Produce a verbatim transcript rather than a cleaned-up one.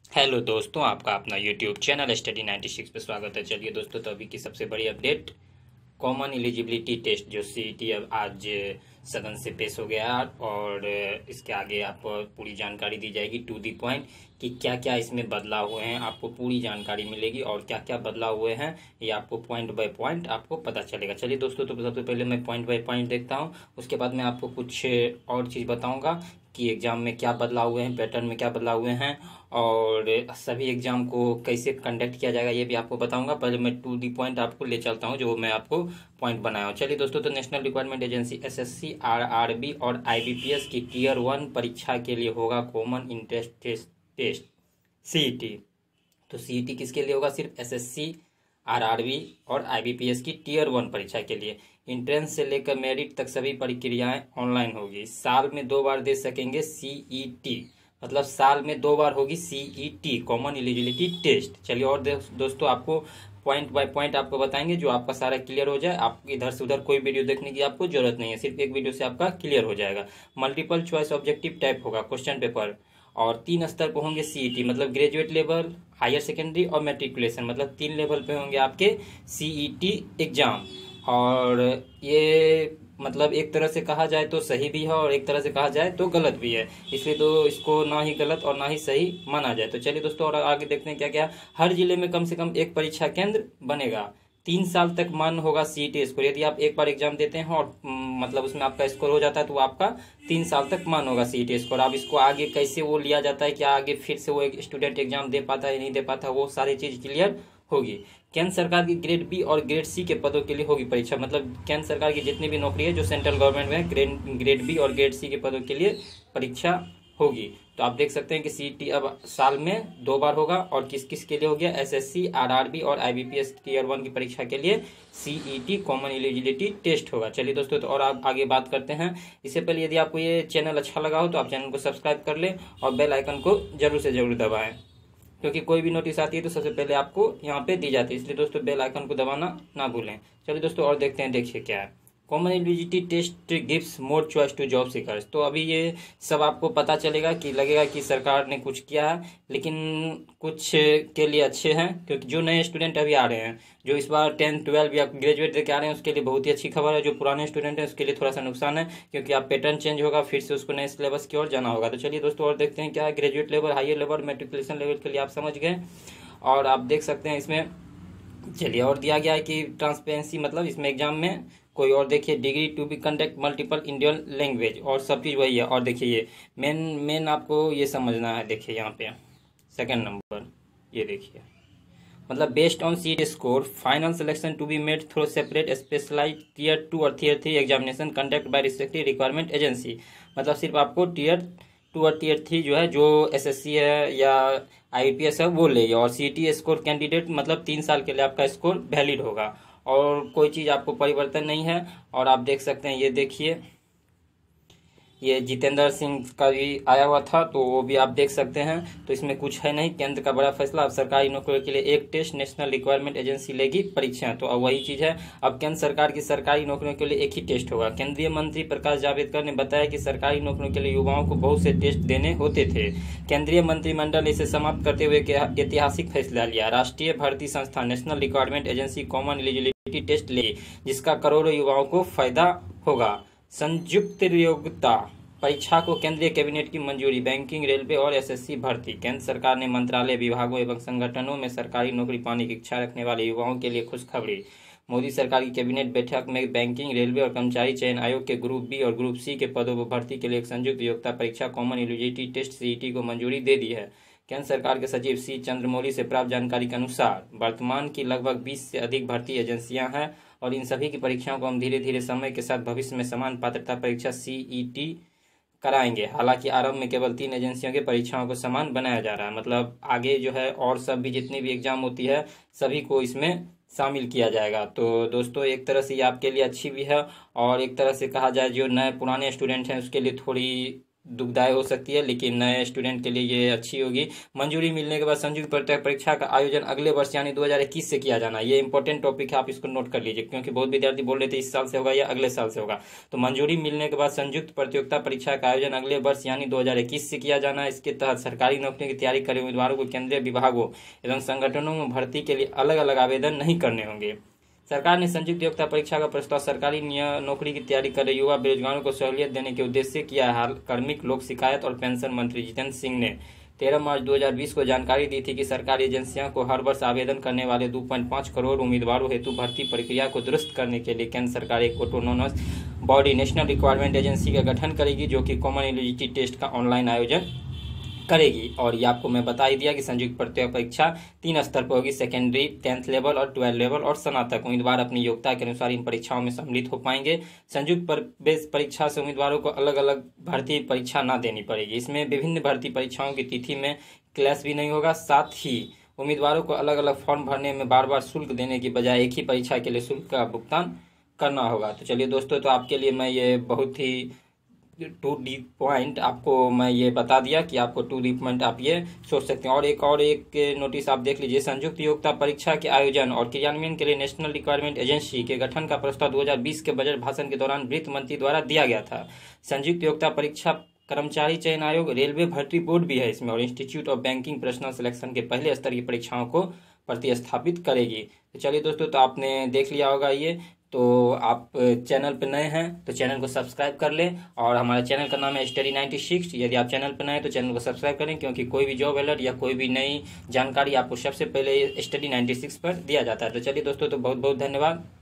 Hello दोस्तों, आपका अपना YouTube channel study ninety six पे स्वागत है। चलिए दोस्तों, तो अभी की सबसे बड़ी अपडेट, कॉमन एलिजिबिलिटी टेस्ट जो सीईटी अब आज सदन से पेश हो गया और इसके आगे आपको पूरी जानकारी दी जाएगी टू दी पॉइंट कि क्या क्या इसमें बदलाव हुए हैं। आपको पूरी जानकारी मिलेगी और क्या क्या बदलाव हुए हैं ये आपको पॉइंट बाय पॉइंट आपको पता चलेगा। चलिए दोस्तों, तो सबसे पहले मैं पॉइंट बाय पॉइंट देखता हूँ, उसके बाद मैं आपको कुछ और चीज़ बताऊँगा कि एग्ज़ाम में क्या बदलाव हुए हैं, पैटर्न में क्या बदलाव हुए हैं और सभी एग्ज़ाम को कैसे कंडक्ट किया जाएगा ये भी आपको बताऊंगा। पहले मैं टू दी पॉइंट आपको ले चलता हूं जो मैं आपको पॉइंट बनाया हूं। चलिए दोस्तों, तो national requirement agency SSC, RRB और आईबीपीएस की टीयर वन परीक्षा के लिए होगा common entrance test test CET. तो सीईटी किसके लिए होगा? सिर्फ एसएससी, आरआरबी और आईबीपीएस की टीयर वन परीक्षा के लिए। इंट्रेंस से लेकर मेरिट तक सभी प्रक्रियाएं ऑनलाइन होगी। साल में दो बार दे सकेंगे सीईटी, मतलब साल में दो बार होगी सीईटी, कॉमन एलिजिबिलिटी टेस्ट। चलिए और दोस्तों, आपको पॉइंट बाय पॉइंट आपको बताएंगे जो आपका सारा क्लियर हो जाए। आप इधर से उधर कोई वीडियो देखने की आपको जरूरत नहीं है, सिर्फ एक वीडियो से आपका क्लियर हो जाएगा। मल्टीपल चॉइस ऑब्जेक्टिव टाइप होगा क्वेश्चन पेपर और तीन स्तर पर होंगे सीईटी, मतलब ग्रेजुएट लेवल, हायर सेकेंडरी और मैट्रिकुलेशन, मतलब तीन लेवल पे होंगे आपके सीईटी एग्जाम। और ये मतलब एक तरह से कहा जाए तो सही भी है और एक तरह से कहा जाए तो गलत भी है, इसलिए तो इसको ना ही गलत और ना ही सही माना जाए। तो चलिए दोस्तों, और आगे देखते हैं क्या क्या। हर जिले में कम से कम एक परीक्षा केंद्र बनेगा। तीन साल तक मान्य होगा सीईटी स्कोर। यदि आप एक बार एग्जाम देते हैं और म, मतलब उसमें आपका स्कोर हो जाता है तो आपका तीन साल तक मान्य होगा सीईटी स्कोर। अब इसको आगे कैसे वो लिया जाता है, क्या आगे फिर से वो एक स्टूडेंट एग्जाम दे पाता है या नहीं दे पाता, वो सारी चीज क्लियर होगी। केंद्र सरकार की ग्रेड बी और ग्रेड सी के पदों के लिए होगी परीक्षा, मतलब केंद्र सरकार की जितनी भी नौकरी है जो सेंट्रल गवर्नमेंट में ग्रेड ग्रेड बी और ग्रेड सी के पदों के लिए परीक्षा होगी। तो आप देख सकते हैं कि सीईटी अब साल में दो बार होगा और किस किस के लिए हो गया? एसएससी, आरआरबी और आईबीपीएस टीयर वन की परीक्षा के लिए सीईटी कॉमन एलिजिबिलिटी टेस्ट होगा। चलिए दोस्तों, तो और आप आगे बात करते हैं। इससे पहले यदि आपको ये चैनल अच्छा लगा हो तो आप चैनल को सब्सक्राइब कर लें और बेल आइकन को जरूर से जरूर दबाएं, क्योंकि कोई भी नोटिस आती है तो सबसे पहले आपको यहाँ पे दी जाती है, इसलिए दोस्तों बेल आइकन को दबाना ना भूलें। चलिए दोस्तों, और देखते हैं, देखिए क्या है। Common eligibility test gives more choice to job seekers. तो अभी ये सब आपको पता चलेगा कि लगेगा कि सरकार ने कुछ किया है, लेकिन कुछ के लिए अच्छे हैं, क्योंकि जो नए स्टूडेंट अभी आ रहे हैं, जो इस बार टेंथ ट्वेल्व या ग्रेजुएट देके आ रहे हैं, उसके लिए बहुत ही अच्छी खबर है। जो पुराने स्टूडेंट हैं उसके लिए थोड़ा सा नुकसान है, क्योंकि आप पैटर्न चेंज होगा, फिर से उसको नए सिलेबस की ओर जाना होगा। तो चलिए दोस्तों, और देखते हैं क्या है। Graduate level, higher level, matriculation level के लिए आप समझ गए और आप देख सकते हैं इसमें। चलिए, और दिया गया है कि ट्रांसपेरेंसी, मतलब इसमें एग्जाम में कोई और देखिए, degree to be conduct multiple Indian language, और सब चीज़ वही है। और देखिए ये मेन मेन आपको ये समझना है। देखिए यहाँ पे सेकंड नंबर, ये देखिए, मतलब based on seat score final selection to be made through separate specialise tier two और tier three examination conduct by respective requirement agency. मतलब सिर्फ आपको टीयर टू और टीयर थ्री जो है, जो एसएससी है या आईपीएस है वो लेगी, और सीटी स्कोर कैंडिडेट मतलब तीन साल के लिए आपका स्कोर वैलिड होगा और कोई चीज़ आपको परिवर्तन नहीं है। और आप देख सकते हैं, ये देखिए, ये जितेंद्र सिंह का भी आया हुआ था तो वो भी आप देख सकते हैं। तो इसमें कुछ है नहीं, केंद्र का बड़ा फैसला। अब सरकारी नौकरियों के लिए एक टेस्ट नेशनल रिक्वायरमेंट एजेंसी लेगी परीक्षा, तो अब वही चीज है। अब केंद्र सरकार की सरकारी नौकरियों के लिए एक ही टेस्ट होगा। केंद्रीय मंत्री प्रकाश जावड़ेकर ने बताया कि सरकारी नौकरियों के लिए युवाओं को बहुत से टेस्ट देने होते थे। केंद्रीय मंत्रिमंडल ने इसे समाप्त करते हुए ऐतिहासिक फैसला लिया। राष्ट्रीय भर्ती संस्थान national requirement agency common eligibility test ले, जिसका करोड़ों युवाओं को फायदा होगा। संयुक्त योग्यता परीक्षा को केंद्रीय कैबिनेट की मंजूरी। बैंकिंग, रेलवे और एसएससी भर्ती। केंद्र सरकार ने मंत्रालय, विभागों एवं संगठनों में सरकारी नौकरी पाने की इच्छा रखने वाले युवाओं के लिए खुशखबरी। मोदी सरकार की कैबिनेट बैठक में बैंकिंग, रेलवे और कर्मचारी चयन आयोग के ग्रुप बी और ग्रुप सी के पदों पर भर्ती के लिए एक संयुक्त योग्यता परीक्षा कॉमन एलिजिबिलिटी टेस्ट सीईटी को मंजूरी दे दी है। केंद्र सरकार के सचिव सी चंद्रमौली से प्राप्त जानकारी के अनुसार वर्तमान की लगभग बीस से अधिक भर्ती एजेंसियां हैं और इन सभी की परीक्षाओं को हम धीरे धीरे समय के साथ भविष्य में समान पात्रता परीक्षा सीईटी कराएंगे। हालांकि आरंभ में केवल तीन एजेंसियों के परीक्षाओं को समान बनाया जा रहा है, मतलब आगे जो है और सब भी जितनी भी एग्जाम होती है सभी को इसमें शामिल किया जाएगा। तो दोस्तों, एक तरह से ये आपके लिए अच्छी भी है और एक तरह से कहा जाए जो नए पुराने स्टूडेंट हैं उसके लिए थोड़ी दुखदायक हो सकती है, लेकिन नए स्टूडेंट के लिए ये अच्छी होगी। मंजूरी मिलने के बाद संयुक्त प्रत्यक्ष परीक्षा का आयोजन अगले वर्ष यानी दो हज़ार इक्कीस से किया जाना। ये इंपॉर्टेंट टॉपिक है, आप इसको नोट कर लीजिए, क्योंकि बहुत विद्यार्थी बोल रहे थे इस साल से होगा या अगले साल से होगा। तो मंजूरी मिलने के बाद संयुक्त प्रतियोगिता परीक्षा का आयोजन अगले वर्ष यानी दो हज़ार इक्कीस से किया जाना। इसके तहत सरकारी नौकरी की तैयारी करे उम्मीदवारों को केंद्रीय विभागों एवं संगठनों में भर्ती के लिए अलग अलग आवेदन नहीं करने होंगे। सरकार ने संयुक्त योग्यता परीक्षा का प्रस्ताव सरकारी नौकरी की तैयारी कर रहे युवा बेरोजगारों को सहूलियत देने के उद्देश्य से किया है। कार्मिक लोक शिकायत और पेंशन मंत्री जितेंद्र सिंह ने तेरह मार्च दो हज़ार बीस को जानकारी दी थी कि सरकारी एजेंसियों को हर वर्ष आवेदन करने वाले दो पॉइंट पाँच करोड़ उम्मीदवारों हेतु भर्ती प्रक्रिया को दुरुस्त करने के लिए केंद्र सरकार एक autonomous body national requirement agency का गठन करेगी, जो कि कॉमन एलिजिबिलिटी टेस्ट का ऑनलाइन आयोजन करेगी। और ये आपको मैं बता ही दिया कि संयुक्त प्रत्यक्ष परीक्षा तीन स्तर पर होगी, सेकेंडरी, टेंथ लेवल और ट्वेल्थ लेवल और स्नातक। उम्मीदवार अपनी योग्यता के अनुसार इन परीक्षाओं में सम्मिलित हो पाएंगे। संयुक्त प्रवेश परीक्षा से उम्मीदवारों को अलग अलग भर्ती परीक्षा ना देनी पड़ेगी। इसमें विभिन्न भर्ती परीक्षाओं की तिथि में क्लैश भी नहीं होगा। साथ ही उम्मीदवारों को अलग अलग फॉर्म भरने में बार बार शुल्क देने की बजाय एक ही परीक्षा के लिए शुल्क का भुगतान करना होगा। तो चलिए दोस्तों, तो आपके लिए मैं ये बहुत ही टू डीप पॉइंट आपको मैं ये बता दिया कि आपको टू डीप पॉइंट आप ये सोच सकते हैं। और एक और एक नोटिस आप देख लीजिए, संयुक्त योग्यता परीक्षा के आयोजन और क्रियान्वयन के लिए नेशनल रिक्वायरमेंट एजेंसी के गठन का प्रस्ताव दो हज़ार बीस के बजट भाषण के दौरान वित्त मंत्री द्वारा दिया गया था। संयुक्त योग्यता परीक्षा कर्मचारी चयन आयोग, रेलवे भर्ती बोर्ड भी है इसमें, और institute of banking personnel selection के पहले स्तर की परीक्षाओं को प्रतिस्थापित करेगी। तो चलिए दोस्तों, तो आपने देख लिया होगा ये। तो आप चैनल पर नए हैं तो चैनल को सब्सक्राइब कर लें, और हमारे चैनल का नाम है स्टडी नाइन्टी सिक्स। यदि आप चैनल पर नए हैं तो चैनल को सब्सक्राइब करें, क्योंकि कोई भी जॉब अलर्ट या कोई भी नई जानकारी आपको सबसे पहले स्टडी नाइन्टी सिक्स पर दिया जाता है। तो चलिए दोस्तों, तो बहुत बहुत धन्यवाद।